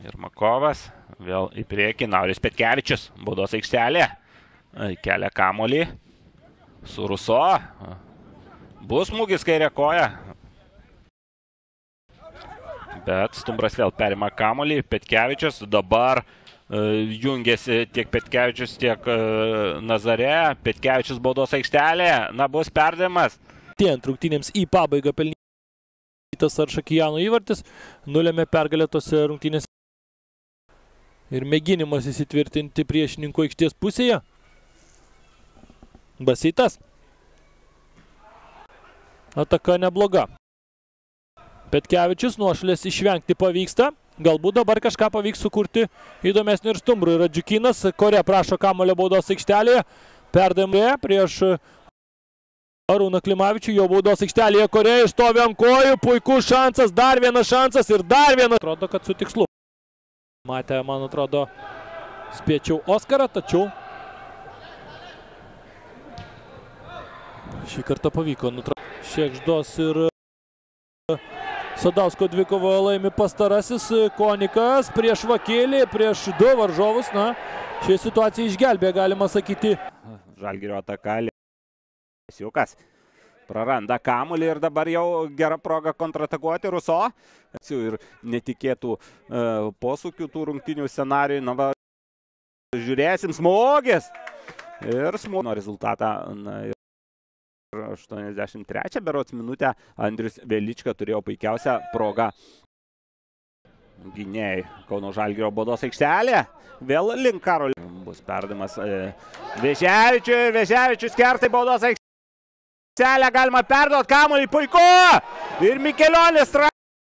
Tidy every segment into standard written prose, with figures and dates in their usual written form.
Irmakovas vėl į priekį. Nauris Petkevičius, baudos aikštelė. Kelia kamuolį. Su Ruso. Bus smūgis kairė koja. Bet Stumbras vėl perima kamuolį. Petkevičius dabar jungiasi tiek Petkevičius, tiek Nazare. Petkevičius baudos aikštelė. Na, bus perdavimas. Tient rungtynėms į pabaigą pelnytas Aršakijano įvartis nulėmė pergalę tose rungtynėse. Ir mėginimas įsitvirtinti priešininkų aikštės pusėje. Basytas. Ataka nebloga. Petkevičius nuošalės išvengti pavyksta. Galbūt dabar kažką pavyks sukurti įdomesnį ir Stumbrui. Radžiukynas, Kore prašo kamuolio baudos aikštelėje. Perdavimą prieš Arūną Klimavičių. Jo baudos aikštelėje Kore išstovi ant kojų. Puikus šansas, dar vienas šansas ir dar vienas. Atrodo, kad su tikslu. Matė, man atrodo, spėčiau Oskarą, tačiau šį kartą pavyko nutraukti. Šėgždos ir Sadausko dvikovą laimi pastarasis. Konikas prieš Vakėlį, prieš du varžovus. Na, šią situaciją išgelbė, galima sakyti. Žalgirio ataka. Siukas praranda kamuolį ir dabar jau gera proga kontratakuoti Ruso. Ir netikėtų posūkių tų rungtynių scenarijų. Na, va, žiūrėsim, smūgis. Ir smūgio rezultatą. Na, 83 berods minutę Andrius Velička turėjo puikiausią progą. Gynėjai Kauno Žalgirio baudos aikštelė. Vėl link Karolio. Bus perdavimas Veževičiui. Veževičius kerta baudos aikštelę. Galima perduoti kamuolį. Puiku! Ir Mikelionis.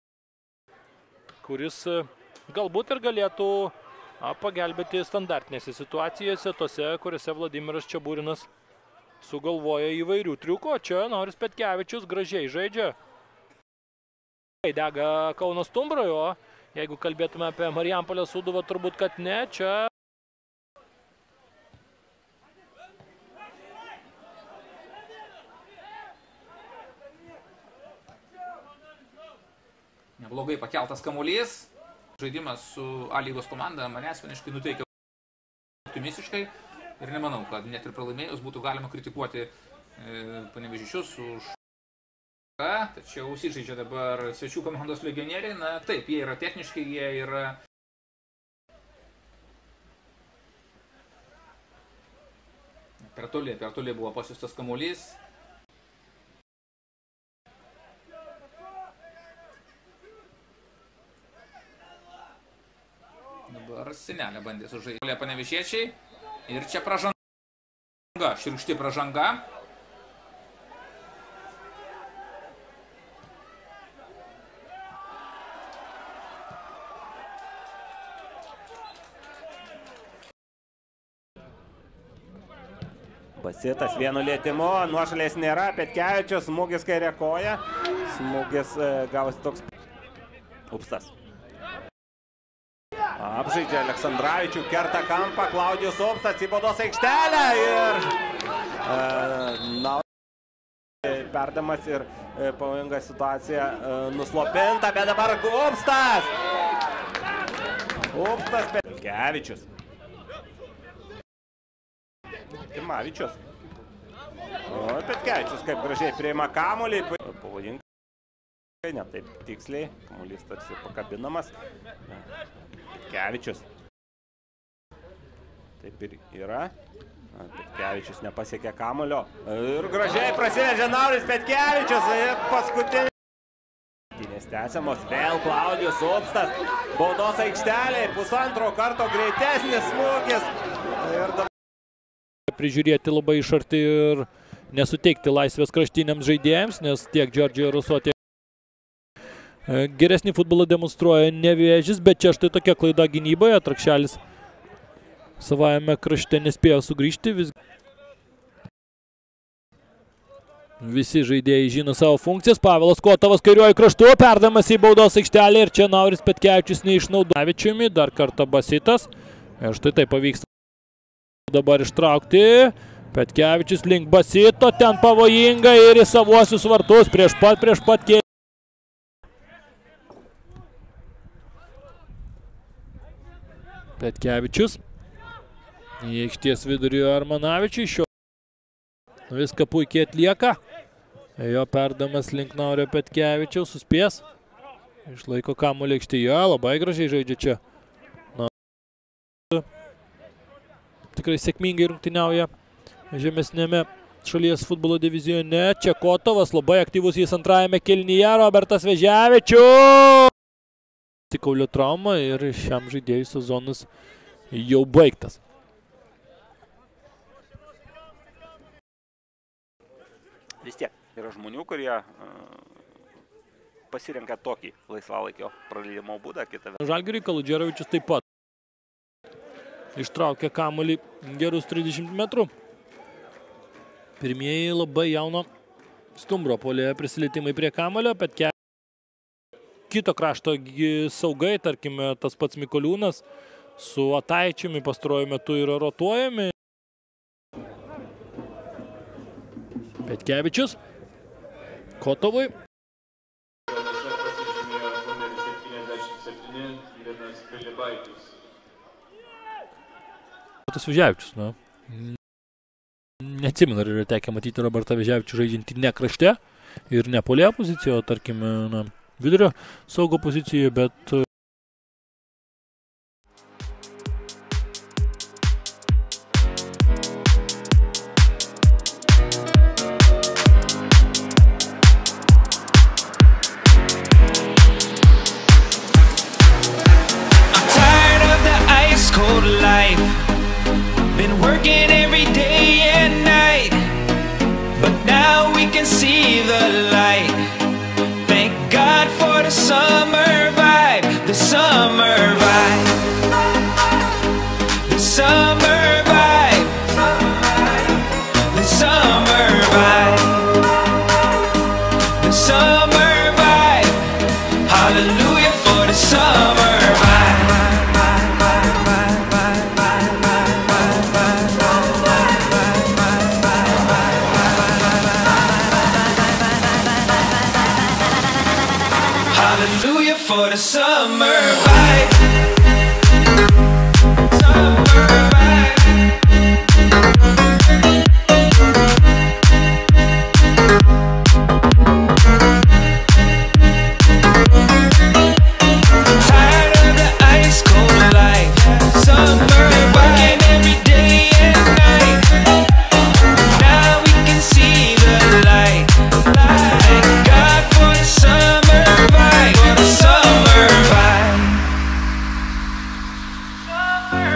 Kuris galbūt ir galėtų pagelbėti standartinėse situacijose, tose, kuriuose Vladimiras Čeburinas sugalvoja įvairių triukų. Čia Nauris Petkevičius gražiai žaidžia. Dega Kauno Stumbrai, o jeigu kalbėtume apie Marijampolės Sūduvą, turbūt, kad ne. Čia neblogai pakeltas kamuolys. Žaidimas su A lygos komanda mane asmeniškai nuteikia optimistiškai. Ir nemanau, kad net ir pralaimėjus būtų galima kritikuoti Panevėžičius už tačiau užsižaidžia dabar svečių komandos legionieriai. Na taip, jie yra techniškai, jie yra per toli buvo pasiųstas kamuolys. Dabar Senelė bandė sužaisti Panevėžiečiai. Ir čia pražanga, širkšti pražanga. Basitas vienu lietimu, nuošalės nėra, Petkevičius, smūgis kairė koja. Smūgis gavosi toks Upstas. Apžaidžia Aleksandravičių, kerta kampą, Klaudijus Upstas į baudos aikštelę ir perdamas ir pavojinga situacija nuslopinta, bet dabar Upstas! Upstas, Petkevičius. Timavičius. O Petkevičius kaip gražiai priima kamuolį. Pavojinga. Ne taip tiksliai, kamuolys tarsi pakabinamas. Petkevičius. Taip ir yra. Petkevičius nepasiekė kamuolio. Ir gražiai prasiveržė Nauris Petkevičius. Ir paskutinis. Tęsiamos vėl Klaudijus Upstas. Baudos aikštelė. Pusantro karto greitesnis smūgis. Ir dabar prižiūrėti labai iš arti ir nesuteikti laisvės kraštiniams žaidėjams, nes tiek Džordžijo Ruso, tiek geresnį futbolą demonstruoja Nevėžis, bet čia štai tokia klaida gynyboje. Trakšelis savajame krašte nespėjo sugrįžti. Visi žaidėjai žino savo funkcijas. Pavelas Kotovas kairiuoju kraštu, perdamas į baudos aikštelę ir čia Nauris Petkevičius neišnaudovičiumi. Dar kartą Basitas. Ir štai tai pavyksta dabar ištraukti. Petkevičius link Basito, ten pavojinga ir į savuosius vartus prieš pat kėlį. Petkevičius. Į aikštės vidurį Armanavičiui. Šio viską puikiai atlieka. Jo perdamas link Naurio Petkevičiaus. Suspės. Išlaiko kamuolį aikštėje. Labai gražiai žaidžia čia. Tikrai sėkmingai rungtyniauja žemesnėme šalies futbolo divizione. Čia Kotovas labai aktyvus jis antrajame kėlinyje. Robertas Veževičius. Kaulio trauma ir šiam žaidėjui sezonas jau baigtas. Vis tiek yra žmonių, kurie pasirenka tokį laisvalaikio praleidimo būdą. Žalgiriui Kaludžerovičius taip pat ištraukė kamuolį gerus 30 metrų. Pirmieji labai jauno Stumbro puolėjo prisilietimai prie kamuolio, bet kito krašto saugai, tarkime, tas pats Mikoliūnas su Ataičiumi pastaruoju metu yra rotuojami. Petkevičius Kotovui. Tas Veževičius, na. Neatsimenu, ar yra tekę matyti Robertą Veževičių žaidžiantį ne krašte ir ne puolėjo pozicijoje, tarkime, na, vidurio saugo pozicijoje, bet Hallelujah for the summer vibe. Summer vibe. Tired of the ice cold life. Summer working every day and night. Now we can see the light. Thank God for the summer vibe. For the summer vibe. Summer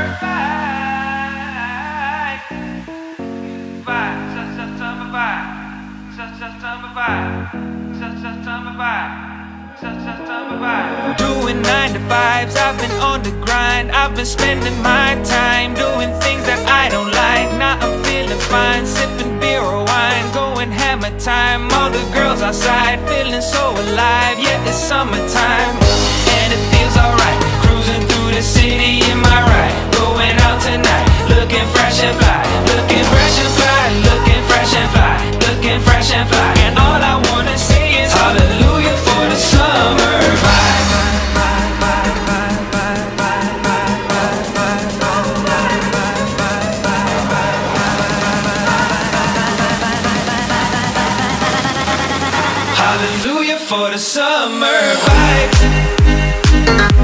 vibe. Vibe. Summer vibe. Summer vibe. Summer vibe. Summer vibe. Doing 9 to 5s, I've been on the grind. I've been spending my time doing things that I don't like. Now I'm feeling fine, sipping beer or wine, going hammer time. All the girls outside feeling so alive. Yeah, it's summertime and it feels alright. Cruising through the city in my ride, going out tonight, looking fresh and fly, looking fresh and fly, looking fresh and fly, looking fresh and fly. And all I wanna say is hallelujah for the summer vibe. Hallelujah for the summer vibe.